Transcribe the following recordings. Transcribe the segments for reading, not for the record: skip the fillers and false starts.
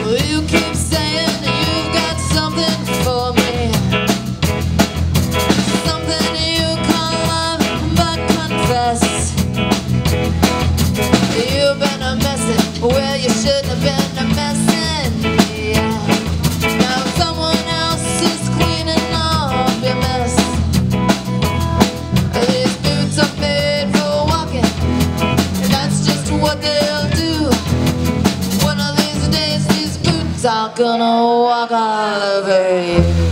You keep saying you've got something for me, something you call love, but confess you've been a messin' where you shouldn't have been a messin'. Yeah. Now someone else is cleaning up your mess. These boots are made for walking, and that's just what they'll do. One of these days these boots are gonna walk all over you.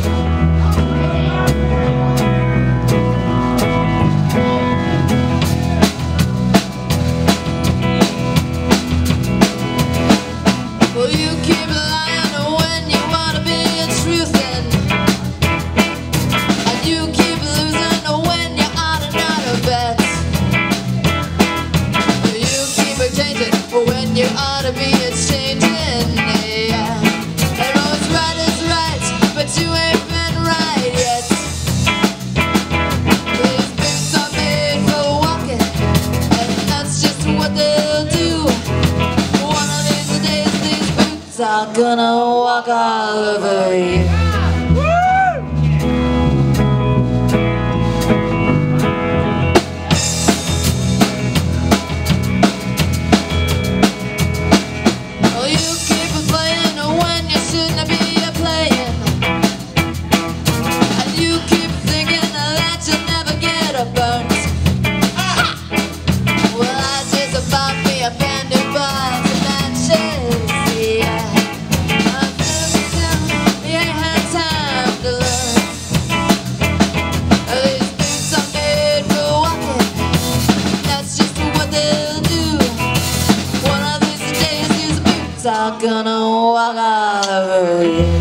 Well, you keep lying when you wanna be truthin', and you keep losing when you ought to not have bet. You keep changing when you ought to be changing. Yeah. And what's right is right, but you ain't been right yet. These boots are made for walking, and that's just what they'll do. One of these days these boots are gonna walk all over you. Well, you keep playing when you shouldn't be playing, and you keep thinking that you'll never get a burnt. Well, I just about me a band of buys and matches. Yeah. I'm feeling down, you ain't had time to learn. These boots are made for walking, that's just what they'll do. One of these days these boots are gonna walk all over you.